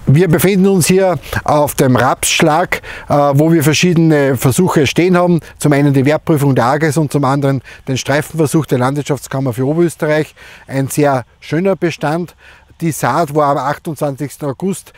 Wir befinden uns hier auf dem Rapsschlag, wo wir verschiedene Versuche stehen haben. Zum einen die Wertprüfung der AGES und zum anderen den Streifenversuch der Landwirtschaftskammer für Oberösterreich. Ein sehr schöner Bestand. Die Saat war am 28. August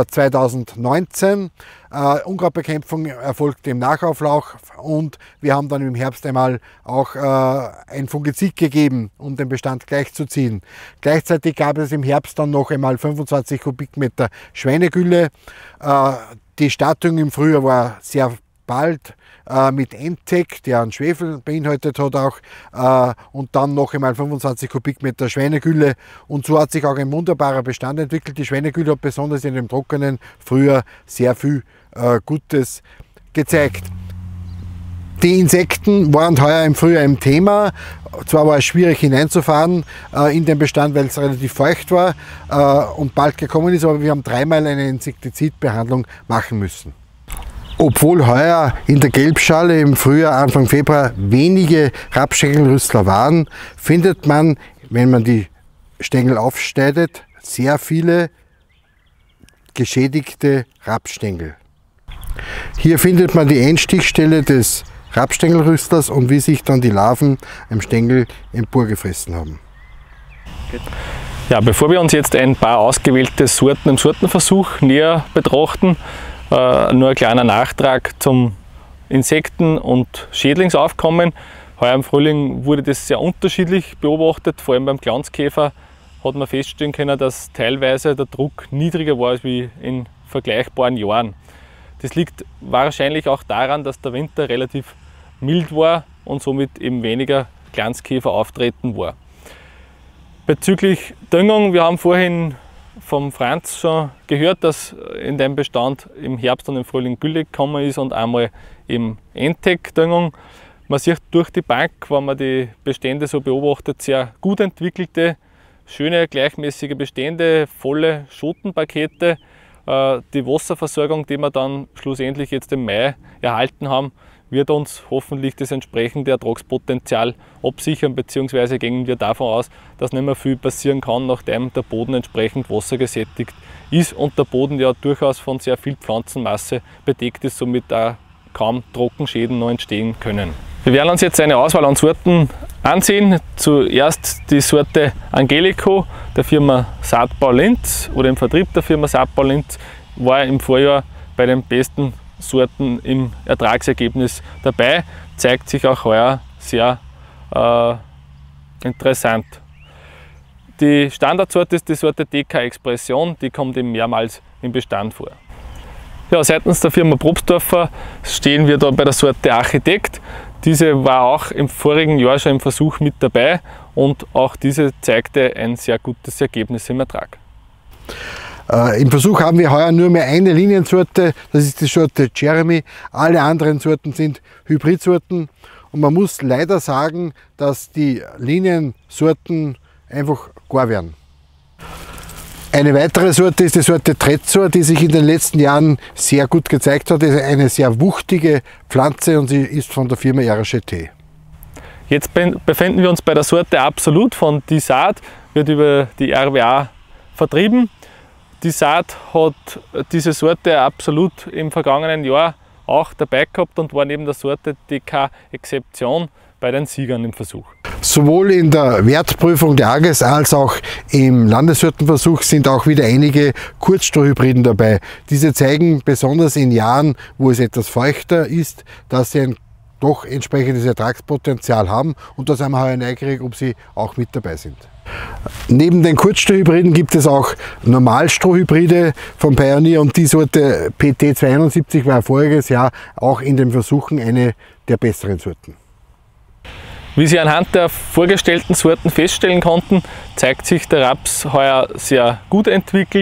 2019. Unkrautbekämpfung erfolgte im Nachauflauf und wir haben dann im Herbst einmal auch ein Fungizid gegeben, um den Bestand gleichzuziehen. Gleichzeitig gab es im Herbst dann noch einmal 25 Kubikmeter Schweinegülle. Die Startung im Frühjahr war sehr bald mit Entec, der einen Schwefel beinhaltet hat auch, und dann noch einmal 25 Kubikmeter Schweinegülle, und so hat sich auch ein wunderbarer Bestand entwickelt. Die Schweinegülle hat besonders in dem trockenen Frühjahr sehr viel Gutes gezeigt. Die Insekten waren heuer im Frühjahr ein Thema. Zwar war es schwierig hineinzufahren in den Bestand, weil es relativ feucht war und bald gekommen ist, aber wir haben dreimal eine Insektizidbehandlung machen müssen. Obwohl heuer in der Gelbschale im Frühjahr, Anfang Februar, wenige Rapsstängelrüstler waren, findet man, wenn man die Stängel aufschneidet, sehr viele geschädigte Rapsstängel. Hier findet man die Endstichstelle des Rapsstängelrüstlers und wie sich dann die Larven am Stängel emporgefressen haben. Ja, bevor wir uns jetzt ein paar ausgewählte Sorten im Sortenversuch näher betrachten, nur ein kleiner Nachtrag zum Insekten- und Schädlingsaufkommen. Heuer im Frühling wurde das sehr unterschiedlich beobachtet, vor allem beim Glanzkäfer hat man feststellen können, dass teilweise der Druck niedriger war als wie in vergleichbaren Jahren. Das liegt wahrscheinlich auch daran, dass der Winter relativ mild war und somit eben weniger Glanzkäfer auftreten war. Bezüglich Düngung, wir haben vorhin vom Franz schon gehört, dass in dem Bestand im Herbst und im Frühling Gülle gekommen ist und einmal eben Entec-Düngung. Man sieht durch die Bank, wenn man die Bestände so beobachtet, sehr gut entwickelte, schöne, gleichmäßige Bestände, volle Schottenpakete. Die Wasserversorgung, die wir dann schlussendlich jetzt im Mai erhalten haben, wird uns hoffentlich das entsprechende Ertragspotenzial absichern, beziehungsweise gehen wir davon aus, dass nicht mehr viel passieren kann, nachdem der Boden entsprechend wassergesättigt ist und der Boden ja durchaus von sehr viel Pflanzenmasse bedeckt ist, somit auch kaum Trockenschäden noch entstehen können. Wir werden uns jetzt eine Auswahl an Sorten ansehen. Zuerst die Sorte Angelico der Firma Saatbau Linz oder im Vertrieb der Firma Saatbau Linz, war im Vorjahr bei den besten Sorten im Ertragsergebnis dabei, zeigt sich auch heuer sehr interessant. Die Standardsorte ist die Sorte DK Expression, die kommt eben mehrmals im Bestand vor. Ja, seitens der Firma Probstdorfer stehen wir da bei der Sorte Architekt. Diese war auch im vorigen Jahr schon im Versuch mit dabei und auch diese zeigte ein sehr gutes Ergebnis im Ertrag. Im Versuch haben wir heuer nur mehr eine Liniensorte, das ist die Sorte Jeremy. Alle anderen Sorten sind Hybridsorten und man muss leider sagen, dass die Liniensorten einfach gar werden. Eine weitere Sorte ist die Sorte Trezor, die sich in den letzten Jahren sehr gut gezeigt hat. Es ist eine sehr wuchtige Pflanze und sie ist von der Firma RGT. Jetzt befinden wir uns bei der Sorte Absolut von Die Saat, wird über die RWA vertrieben. Die Saat hat diese Sorte Absolut im vergangenen Jahr auch dabei gehabt und war neben der Sorte DK Exception bei den Siegern im Versuch. Sowohl in der Wertprüfung der AGES als auch im Landessortenversuch sind auch wieder einige Kurzstrohhybriden dabei. Diese zeigen besonders in Jahren, wo es etwas feuchter ist, dass sie ein doch entsprechendes Ertragspotenzial haben, und da sind wir heuer neugierig, ob sie auch mit dabei sind. Neben den Kurzstrohhybriden gibt es auch Normalstrohhybride von Pioneer und die Sorte PT271 war voriges Jahr auch in den Versuchen eine der besseren Sorten. Wie Sie anhand der vorgestellten Sorten feststellen konnten, zeigt sich der Raps heuer sehr gut entwickelt.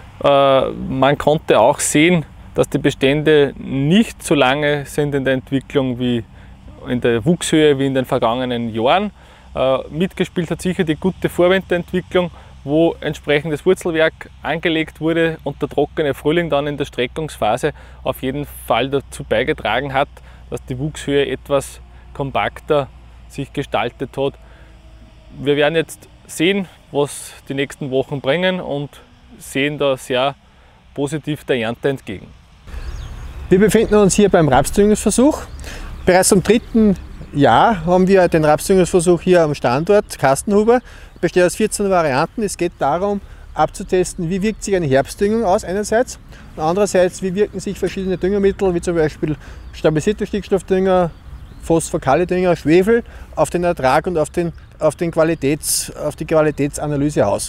Man konnte auch sehen, dass die Bestände nicht so lange sind in der Entwicklung wie in der Wuchshöhe wie in den vergangenen Jahren. Mitgespielt hat sicher die gute Vorwinterentwicklung, wo entsprechendes Wurzelwerk angelegt wurde und der trockene Frühling dann in der Streckungsphase auf jeden Fall dazu beigetragen hat, dass die Wuchshöhe etwas kompakter sich gestaltet hat. Wir werden jetzt sehen, was die nächsten Wochen bringen und sehen da sehr positiv der Ernte entgegen. Wir befinden uns hier beim Rapsdüngungsversuch. Bereits im 3. Jahr haben wir den Rapsdüngungsversuch hier am Standort Kastenhuber. Besteht aus 14 Varianten. Es geht darum, abzutesten, wie wirkt sich eine Herbstdüngung aus einerseits und andererseits, wie wirken sich verschiedene Düngermittel, wie zum Beispiel stabilisierter Stickstoffdünger, Phosphor-Kaliedünger, Schwefel auf den Ertrag und auf die Qualitätsanalyse aus.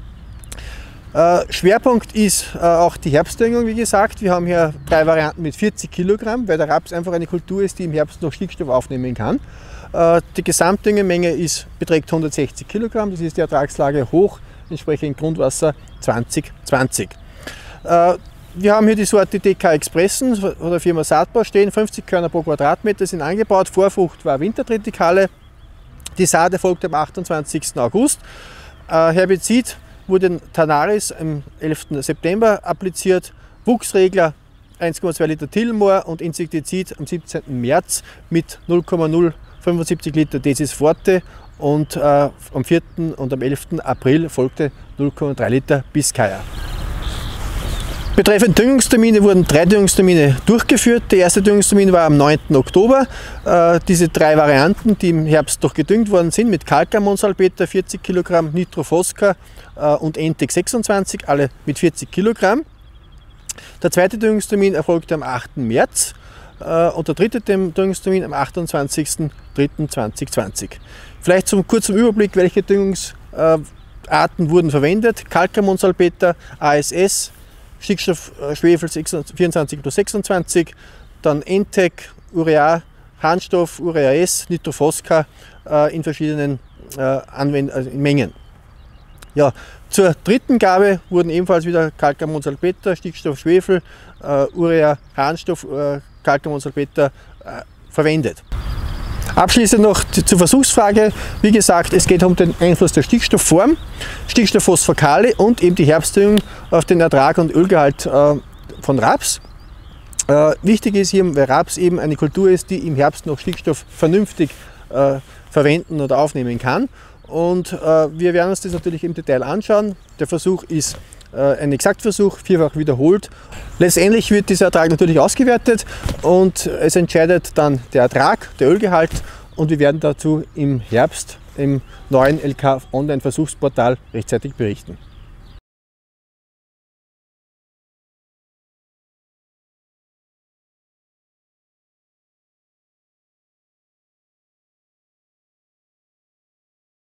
Schwerpunkt ist auch die Herbstdüngung, wie gesagt. Wir haben hier 3 Varianten mit 40 Kilogramm, weil der Raps einfach eine Kultur ist, die im Herbst noch Stickstoff aufnehmen kann. Die Gesamtdüngemenge beträgt 160 Kilogramm, das ist die Ertragslage hoch, entsprechend Grundwasser 2020. Wir haben hier die Sorte DK Expressen von der Firma Saatbau stehen, 50 Körner pro Quadratmeter sind angebaut. Vorfrucht war Wintertritikale. Die Saat erfolgt am 28. August. Herbizid wurde Tanaris am 11. September appliziert. Wuchsregler 1,2 Liter Tilmor und Insektizid am 17. März mit 0,075 Liter Desis Forte. Und am 4. und am 11. April folgte 0,3 Liter Biscaya. Betreffend Düngungstermine wurden 3 Düngungstermine durchgeführt. Der erste Düngungstermin war am 9. Oktober. Diese 3 Varianten, die im Herbst noch gedüngt worden sind, mit Calcamonsalpeter 40 Kilogramm, Nitrofosca und Entec 26, alle mit 40 Kilogramm. Der zweite Düngungstermin erfolgte am 8. März und der dritte Düngungstermin am 28.03.2020. Vielleicht zum kurzen Überblick, welche Düngungsarten wurden verwendet. Calcamonsalpeter, ASS, Stickstoff, Schwefel 24+26, dann Entec, Urea, Harnstoff, Urea S, Nitrofosca in verschiedenen Mengen. Ja, zur dritten Gabe wurden ebenfalls wieder Calcamonsalpeter, Stickstoff, Schwefel, Urea, Harnstoff, Calcamonsalpeter verwendet. Abschließend noch zur Versuchsfrage. Wie gesagt, es geht um den Einfluss der Stickstoffform, Stickstoffphosphor-Kali und eben die Herbstdüngung auf den Ertrag und Ölgehalt von Raps. Wichtig ist hier, weil Raps eben eine Kultur ist, die im Herbst noch Stickstoff vernünftig verwenden oder aufnehmen kann. Und wir werden uns das natürlich im Detail anschauen. Der Versuch ist ein Exaktversuch, 4-fach wiederholt. Letztendlich wird dieser Ertrag natürlich ausgewertet und es entscheidet dann der Ertrag, der Ölgehalt, und wir werden dazu im Herbst im neuen LK Online Versuchsportal rechtzeitig berichten.